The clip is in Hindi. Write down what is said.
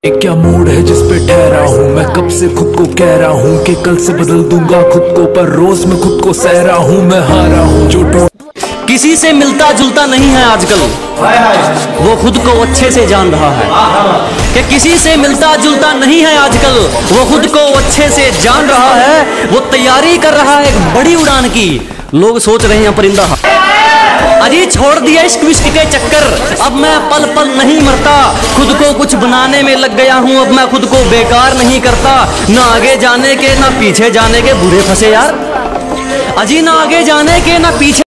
क्या मूड है जिस पे ठहरा हूँ मैं, कब से खुद को कह रहा हूँ कि कल से बदल दूंगा खुद को, पर रोज मैं खुद को सह रहा हूँ मैं हारा हूँ जो किसी से मिलता जुलता नहीं है आजकल, वो खुद को अच्छे से जान रहा है कि किसी से मिलता जुलता नहीं है आजकल, वो खुद को अच्छे से जान रहा है। वो तैयारी कर रहा है एक बड़ी उड़ान की, लोग सोच रहे हैं परिंदा अजी छोड़ दिया इश्क विश्क के चक्कर, अब मैं पल पल नहीं मरता, खुद को कुछ बनाने में लग गया हूँ, अब मैं खुद को बेकार नहीं करता। ना आगे जाने के ना पीछे जाने के बुरे फंसे यार, अजी ना आगे जाने के ना पीछे